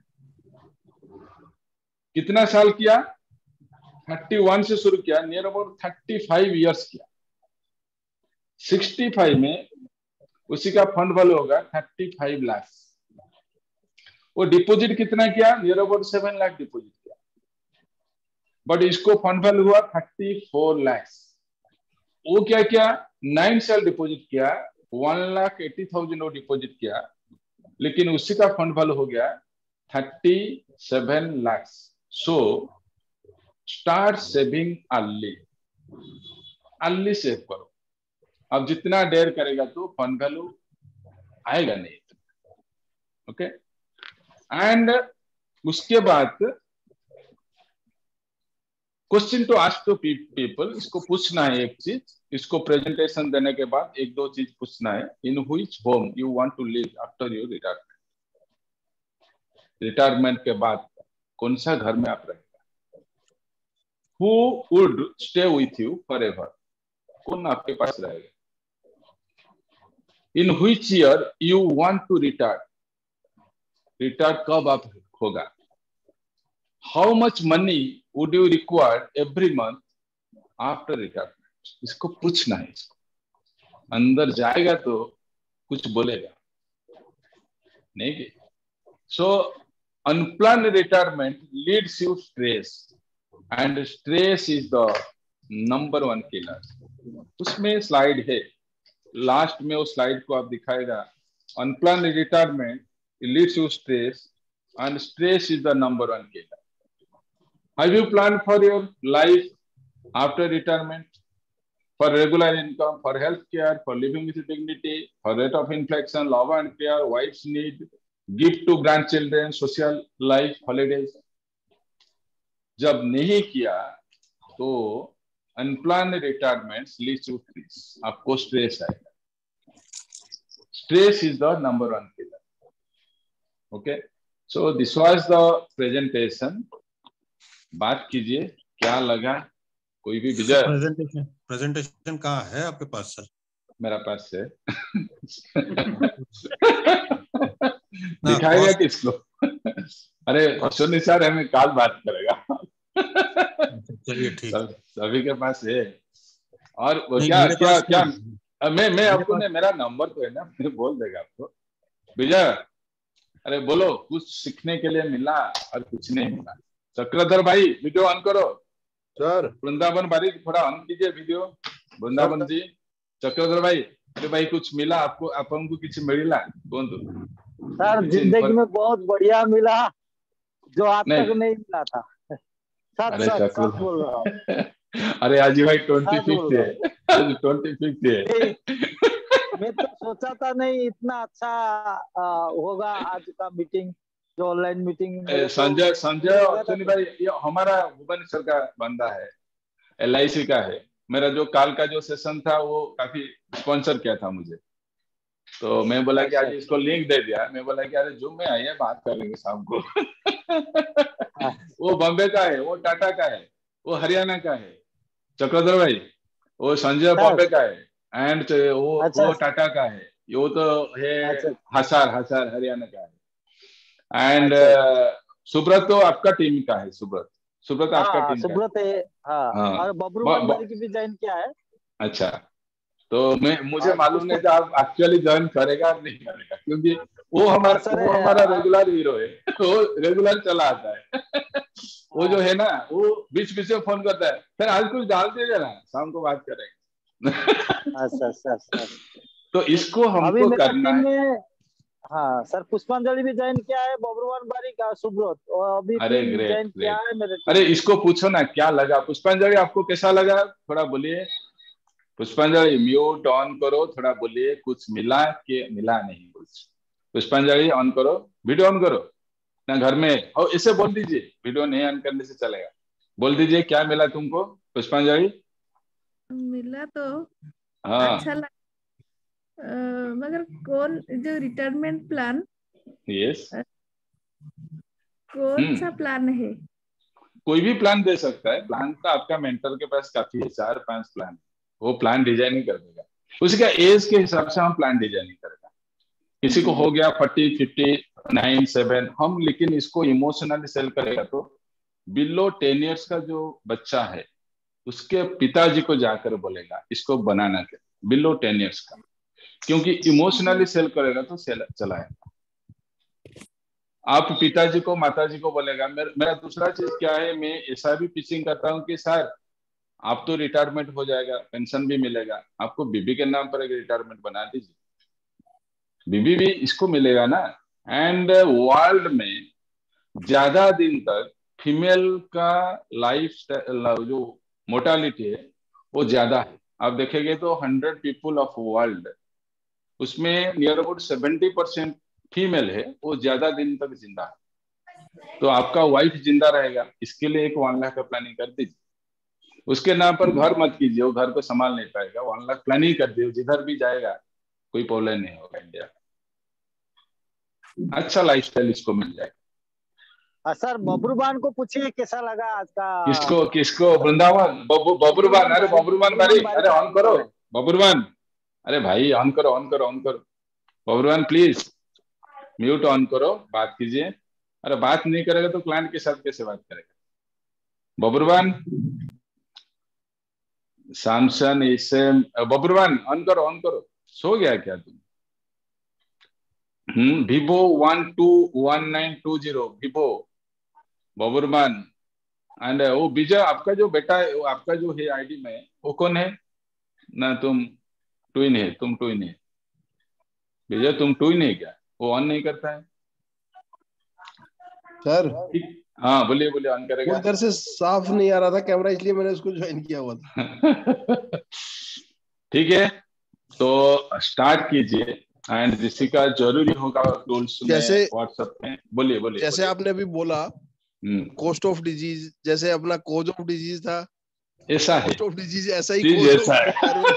कितना साल किया? थर्टी वन से शुरू किया, near about thirty five years किया। सिक्सटी फाइव में उसी का फंड वैल्यू होगा थर्टी फाइव लाख। वो डिपॉजिट कितना किया? Near about seven lakh deposit किया। बट इसको फंड वैल्यू हुआ थर्टी फोर लाख। वो क्या किया? नाइन साल डिपॉजिट किया, वन लाख एटी थाउजेंड वो डिपॉजिट किया, लेकिन उसी का फंड वैल्यू हो गया thirty seven lakh. So start saving early, early save करो। अब जितना देर करेगा तो फंड वैल्यू आएगा नहीं। ओके, एंड उसके बाद question to ask to people, इसको पूछना है एक चीज, इसको प्रेजेंटेशन देने के बाद एक दो चीज पूछना है। In which home you want to live after your retirement. Retirement के बाद कौन सा घर में आप रहेगा? Who would stay with you forever? कौन आपके पास रहेगा? In which year you want to retire? Retire कब आप होगा? How much money would you require every month after retirement? इसको पूछना है। इसको अंदर जाएगा तो कुछ बोलेगा नहीं। So unplanned retirement leads you stress, and stress is the number one killer. उसमें स्लाइड है, लास्ट में वो स्लाइड को आप दिखाएगा। Unplan retirement leads to stress and stress is the number one killer. Have you plan for your life after retirement? For regular income, for health care, for living with dignity, for rate of inflation, love and care, wife's need, gift to grandchildren, social life, holidays. जब नहीं किया तो unplan retirement leads to stress, आपको stress आएगा। Stress is the number one killer. Okay, so this was the presentation. बात कीजिए, क्या लगा? कोई भी विजय? प्रेजेंटेशन प्रेजेंटेशन कहाँ है आपके पास सर? मेरा पास है। दिखाएगा किसको? अरे सुनिए सर, हमें काल बात करेगा। चलिए ठीक, सभी के पास है। और वो क्या क्या क्या मैं मैं आपको ने मेरा नंबर तो है ना, मैं बोल देगा आपको। विजय, अरे बोलो, कुछ सीखने के लिए मिला और कुछ नहीं मिला। चक्रधर भाई वीडियो ऑन करो। सर वृंदावन बारी थोड़ा ऑन कीजिए वीडियो। वृंदावन जी, चक्रधर भाई, अरे भाई कुछ मिला आपको? आपको कुछ मिला? कौन तो सर जिंदगी में बहुत बढ़िया मिला जो आज तक नहीं मिला था। सच सच सच बोल रहा हूँ। अरे आज भाई ट्वेंटी फिफ्थ है, आज ट्वेंटी फिफ्थ है। मैं तो सोचा था नहीं इतना अच्छा होगा आज का मीटिंग, जो ऑनलाइन मीटिंग। संजय संजय और भाई, ये हमारा भुवनेश्वर का बंदा है, एल आई सी का है। मेरा जो काल का जो सेशन था वो काफी स्पॉन्सर किया था मुझे, तो मैं बोला कि आज इसको लिंक दे दिया। मैं बोला कि अरे जूम में आइए, बात कर लेंगे शाम को। वो बॉम्बे का है, वो टाटा का है, वो हरियाणा का है। चक्रधर भाई, वो संजय बॉम्बे का है, एंड वो अच्छा, वो टाटा का है, वो तो है हसार हसार हरियाणा का है। एंड सुब्रत तो आपका टीम का है। सुब्रत सुब्रत आपका टीम सुब्रत है। हाँ, हाँ। और बबरू की भी ज्वाइन किया है। अच्छा, तो मैं मुझे मालूम नहीं था आप एक्चुअली ज्वाइन करेगा नहीं करेगा, क्योंकि वो हमारा वो हमारा रेगुलर हीरो है, वो रेगुलर चला आता है। वो जो है ना, वो बीच बीच में फोन करता है, फिर आज कुछ डाल दीजिए ना, शाम को बात करेंगे। अच्छा अच्छा अच्छा। तो इसको हमको करना है। हाँ सर, पुष्पांजलि भी ज्वाइन किया है, बबरूवान बारी का, सुब्रत अभी ज्वाइन किया है मेरे। अरे इसको पूछो ना क्या लगा। पुष्पांजलि आपको कैसा लगा, थोड़ा बोलिए। पुष्पांजलि म्यूट ऑन करो, थोड़ा बोलिए, कुछ मिला कि मिला नहीं कुछ। पुष्पांजलि ऑन करो, वीडियो ऑन करो ना घर में, और इसे बोल दीजिए, वीडियो नहीं ऑन करने से चलेगा। बोल दीजिए क्या मिला तुमको पुष्पांजलि? मिला तो हाँ अच्छा लगा, मगर कौन जो रिटायरमेंट प्लान, यस कौन सा प्लान है? कोई भी प्लान दे सकता है। प्लान तो आपका मेंटर के पास काफी है, चार पांच प्लान, वो प्लान डिजाइनिंग कर देगा। उसका एज के हिसाब से हम प्लान डिजाइनिंग करेगा। किसी को हो गया फोर्टी फिफ्टी नाइन सेवन, हम लेकिन इसको इमोशनली सेल करेगा तो बिलो टेन इयर्स का जो बच्चा है उसके पिताजी को जाकर बोलेगा इसको बनाना के बिलो टेन इयर्स का, क्योंकि इमोशनली सेल करेगा तो सेल चलाएगा। आप पिताजी को माताजी को बोलेगा। मेर, मेरा दूसरा चीज क्या है, मैं ऐसा भी पिचिंग करता हूँ कि सर आप तो रिटायरमेंट हो जाएगा, पेंशन भी मिलेगा, आपको बीबी के नाम पर एक रिटायरमेंट बना दीजिए, बीबी भी इसको मिलेगा ना। एंड वर्ल्ड में ज्यादा दिन तक फीमेल का लाइफ जो मोर्टालिटी है वो ज्यादा है। आप देखेंगे तो हंड्रेड पीपुल ऑफ वर्ल्ड, उसमें near about seventy percent female है, वो ज्यादा दिन तक जिंदा है। तो आपका वाइफ जिंदा रहेगा, इसके लिए एक वन लाख का प्लानिंग कर दीजिए। उसके नाम पर घर मत कीजिए, वो घर को संभाल नहीं पाएगा। वन लाख प्लानिंग कर दिए, जिधर भी जाएगा कोई प्रॉब्लम नहीं होगा। इंडिया अच्छा लाइफस्टाइल इसको मिल जाएगा। सर बबरूबान को पूछिए कैसा लगा आज का। किसको किसको? वृंदावन बबरूबान। अरे बबरूबान भाई, अरे ऑन करो बबरूबान। अरे भाई ऑन करो ऑन करो ऑन करो। बबरूबान प्लीज म्यूट ऑन करो, बात कीजिए। अरे बात नहीं करेगा तो क्लाइंट के साथ कैसे बात करेगा? बबरूबान सैमसंग इसे बबरूबान ऑन करो ऑन करो। सो गया क्या तुम? Hmm vivo one two one nine two zero vivo बबरूबान। एंड वो विजय आपका जो बेटा है, वो आपका जो है आईडी में, वो कौन है ना? तुम ट्विन है, तुम ट्विन है विजय, तुम ट्विन है क्या? वो ऑन नहीं करता है सर। हाँ बोलिए बोलिए, ऑन करेगा। उधर से साफ नहीं आ रहा था कैमरा, इसलिए मैंने उसको ज्वाइन किया हुआ था। ठीक है, तो स्टार्ट कीजिए। एंड जिसी का जरूरी होगा टूल्स में, जैसे व्हाट्सएप में, बोलिए बोलिए। जैसे बोलिए। आपने अभी बोला कोस्ट ऑफ डिजीज, जैसे अपना कोज ऑफ डिजीज था, ऐसा है, कोस्ट ऑफ डिजीज ऐसा ही चीज cause of ऐसा है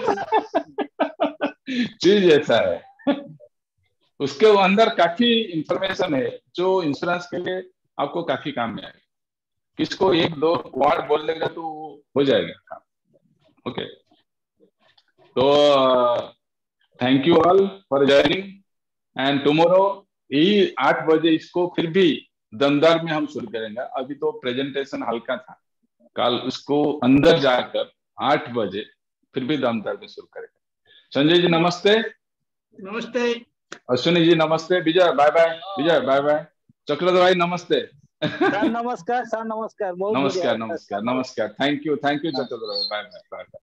चीज ऐसा है। उसके अंदर काफी इंफॉर्मेशन है जो इंश्योरेंस के लिए आपको काफी काम में आएगा। किसको एक दो वर्ड बोल देगा तो हो जाएगा काम। ओके, तो thank you all for joining. And tomorrow यही आठ बजे इसको फिर भी दमदार में हम शुरू करेंगे। अभी तो प्रेजेंटेशन हल्का था, कल उसको अंदर जाकर आठ बजे फिर भी दमदार में शुरू करेंगे। संजय जी नमस्ते। नमस्ते। अश्विनी जी नमस्ते। Vijay bye bye. Vijay bye bye. Chakradhar भाई नमस्ते। सर नमस्कार, सर नमस्कार, बहुत नमस्कार बढ़िया। नमस्कार नमस्कार। Thank you thank you Chakradhar भाई। Bye bye bye.